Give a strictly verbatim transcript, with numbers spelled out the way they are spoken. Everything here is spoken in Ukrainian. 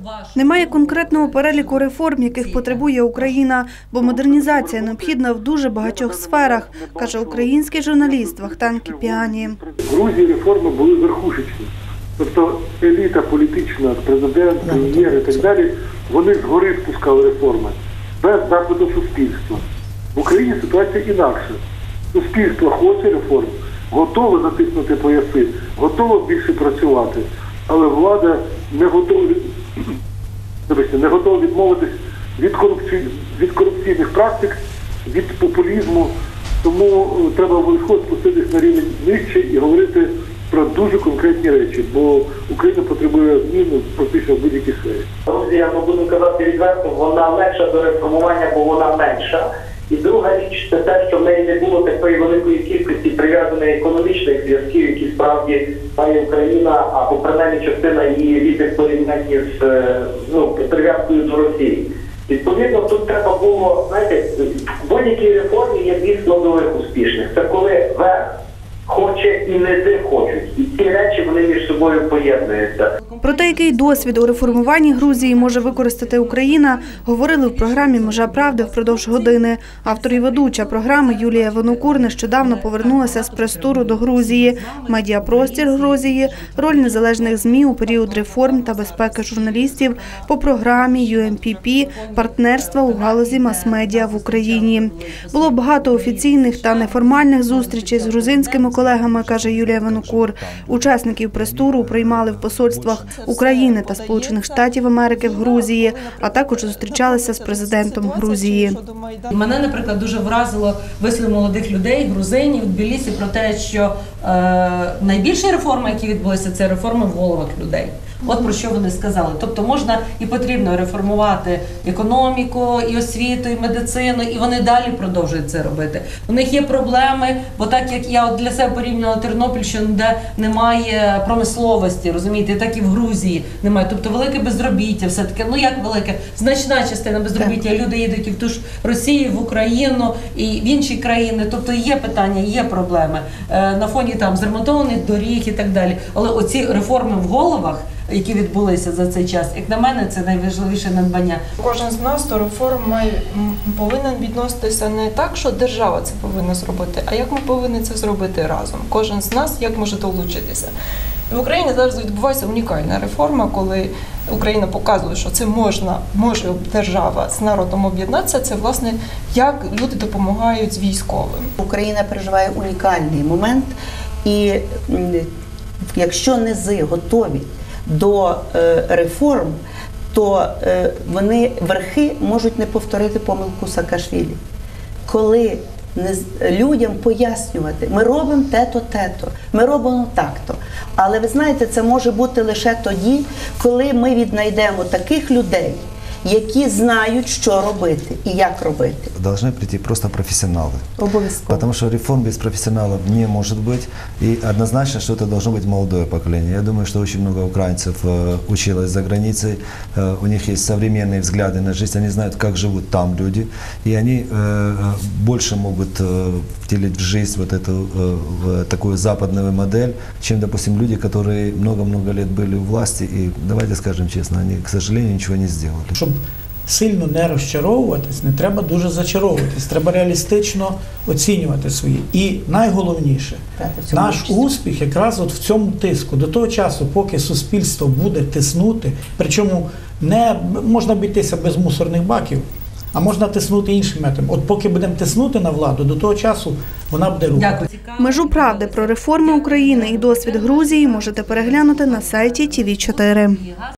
Немає конкретного переліку реформ, яких потребує Україна, бо модернізація необхідна в дуже багатьох сферах, каже український журналіст Вахтанг Кіпіані. В Грузії реформи були верхушечні. Тобто еліта політична, президент, прем'єр і так далі, вони згори спускали реформи, без запиту суспільства. В Україні ситуація інакша. Суспільство хоче реформ, готове натиснути пояси, готове більше працювати, але влада не готова, не готова відмовитись від, корупцій, від корупційних практик, від популізму. Тому треба обов'язково спуститись на рівень нижче і говорити про дуже конкретні речі, бо Україна потребує зміни практично в будь-якій сфері. Грузія, ми будемо казати відверто, вона легша до реформування, бо вона менша. І друга річ – це те, що в неї не було такої великої кількості прив'язаних економічних зв'язків, які справді має Україна, або принаймні частина її різних порівнянні з ну, прив'язкою до Росії. Відповідно, тут треба було, знаєте, в будь-якій реформі є дві складових успішних. Це коли верх хоче і низи хочуть. І ці речі, вони між собою поєднуються. Про те, який досвід у реформуванні Грузії може використати Україна, говорили в програмі «Межа правди» впродовж години. Автор і ведуча програми Юлія Винокур нещодавно повернулася з прес-туру до Грузії. Медіапростір Грузії, роль незалежних ЗМІ у період реформ та безпеки журналістів по програмі ю ен пі пі «Партнерства у галузі мас-медіа в Україні». Було багато офіційних та неформальних зустрічей з грузинськими колегами, каже Юлія Винокур. Учасників прес-туру приймали в посольствах України та Сполучених Штатів Америки в Грузії, а також зустрічалися з президентом Грузії. Мене, наприклад, дуже вразило вислів молодих людей, грузинів, в Тбілісі про те, що е, найбільші реформи, які відбулися, це реформи в головах людей. От про що вони сказали. Тобто можна і потрібно реформувати економіку, і освіту, і медицину, і вони далі продовжують це робити. У них є проблеми, бо так як я от для себе порівняла Тернопільщину, де немає промисловості, розумієте, так і в Грузії немає. Тобто велике безробіття все-таки, ну як велике, значна частина безробіття, люди їдуть і в ту ж Росію, в Україну, і в інші країни. Тобто є питання, є проблеми на фоні там зремонтованих доріг і так далі. Але оці реформи в головах, які відбулися за цей час, як на мене, це найважливіше надбання. Кожен з нас до реформ має, повинен відноситися не так, що держава це повинна зробити, а як ми повинні це зробити разом. Кожен з нас як може долучитися. В Україні зараз відбувається унікальна реформа, коли Україна показує, що це можна, може держава з народом об'єднатися, це, власне, як люди допомагають з військовим. Україна переживає унікальний момент, і якщо низи готові до е, реформ, то е, вони, верхи, можуть не повторити помилку Саакашвілі. Коли не, людям пояснювати, ми робимо те-то, те-то, ми робимо так-то. Але ви знаєте, це може бути лише тоді, коли ми віднайдемо таких людей, які знають, що робити і як робити. Должны прийти просто профессионалы. Обов'язково. Потому что реформ без профессионалов не может быть. И однозначно, что это должно быть молодое поколение. Я думаю, что очень много украинцев э, училось за границей. Э, у них есть современные взгляды на жизнь. Они знают, как живут там люди. И они э, больше могут э, втелить в жизнь вот эту э, в такую западную модель, чем, допустим, люди, которые много-много лет были у власти. И давайте скажем честно, они, к сожалению, ничего не сделали. Щоб сильно не розчаровуватись, не треба дуже зачаровуватись, треба реалістично оцінювати свої. І найголовніше, наш успіх якраз от в цьому тиску. До того часу, поки суспільство буде тиснути, причому не можна обійтися без мусорних баків, а можна тиснути іншим методом. От поки будемо тиснути на владу, до того часу вона буде рухати. Межу правди про реформи України і досвід Грузії можете переглянути на сайті ті ві чотири.